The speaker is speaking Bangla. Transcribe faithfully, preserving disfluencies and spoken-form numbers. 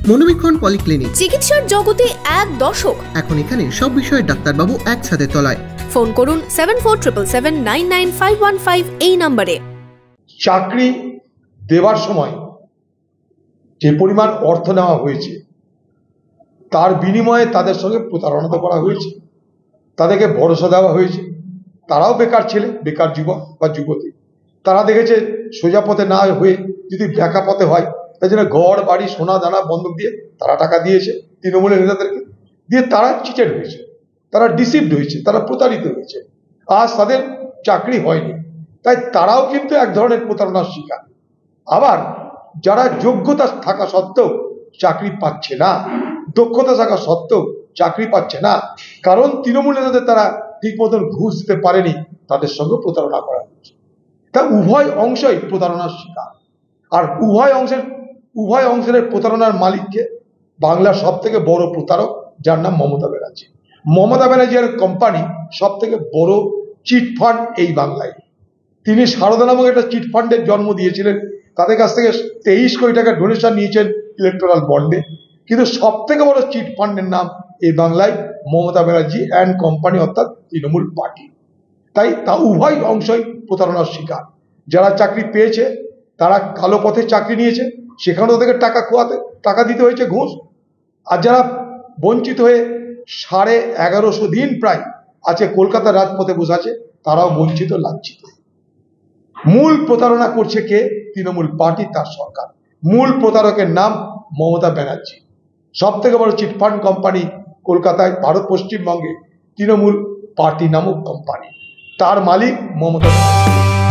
মনোবীক্ষণ পলিক্লিনিক, চিকিৎসার জগতে এক দশক। এখন এখানে সব বিষয়ে ডাক্তারবাবু একসাথে তলায়। ফোন করুন seven four triple seven nine nine five one five এই নম্বরে। চাকরি দেওয়ার সময় যে পরিমাণ অর্থ নেওয়া হয়েছে তার বিনিময়ে তাদের সঙ্গে প্রতারণা করা হয়েছে, তাদেরকে ভরসা দেওয়া হয়েছে। তারাও বেকার ছেলে, বেকার যুবক বা যুবতী, তারা দেখেছে সোজা পথে না হয়ে যদি ব্যাকা পথে হয়, তাই জন্য ঘর বাড়ি সোনা দানা বন্ধক দিয়ে তারা টাকা দিয়েছে তৃণমূলের নেতাদেরকে, দিয়ে তারা চিটেড হয়েছে, তারা ডিসিভড হয়েছে, তারা প্রতারিত হয়েছে। আজ তাদের চাকরি হয়নি, তাই তারাও কিন্তু এক ধরনের প্রতারণার শিকার। আবার যারা যোগ্যতা থাকা সত্ত্বেও চাকরি পাচ্ছে না, দক্ষতা থাকা সত্ত্বেও চাকরি পাচ্ছে না, কারণ তৃণমূল নেতাদের তারা ঠিক মতন ঘুষ দিতে পারেনি, তাদের সঙ্গে প্রতারণা করা হচ্ছে। তা উভয় অংশই প্রতারণার শিকার। আর উভয় অংশের উভয় অংশের প্রতারণার মালিককে বাংলার সব থেকে বড় প্রতারক, যার নাম মমতা ব্যানার্জি। মমতা ব্যানার্জির কোম্পানি সব থেকে বড় চিট ফান্ড এই বাংলায়। তিনি সারদা নামক একটা চিট ফান্ডের জন্ম দিয়েছিলেন, তাদের কাছ থেকে তেইশ কোটি টাকা ডোনেশন নিয়েছেন ইলেকট্রাল বন্ডে। কিন্তু সব থেকে বড় চিট ফান্ডের নাম এই বাংলায় মমতা ব্যানার্জি অ্যান্ড কোম্পানি, অর্থাৎ তৃণমূল পার্টি। তাই তা উভয় অংশই প্রতারণার শিকার। যারা চাকরি পেয়েছে তারা কালো পথে চাকরি নিয়েছে, সেখানেও তাদেরকে টাকা খোয়াতে টাকা দিতে হয়েছে ঘুষ। আর যারা বঞ্চিত হয়ে সাড়ে এগারোশো দিন প্রায় আছে কলকাতার রাজপথে বসে আছে, তারাও বঞ্চিত লাঞ্ছিত। মূল প্রতারণা করছে কে? তৃণমূল পার্টি, তার সরকার। মূল প্রতারকের নাম মমতা ব্যানার্জি। সব থেকে বড় চিটফান্ড কোম্পানি কলকাতায়, ভারত পশ্চিমবঙ্গে তৃণমূল পার্টি নামক কোম্পানি, তার মালিক মমতা ব্যানার্জি।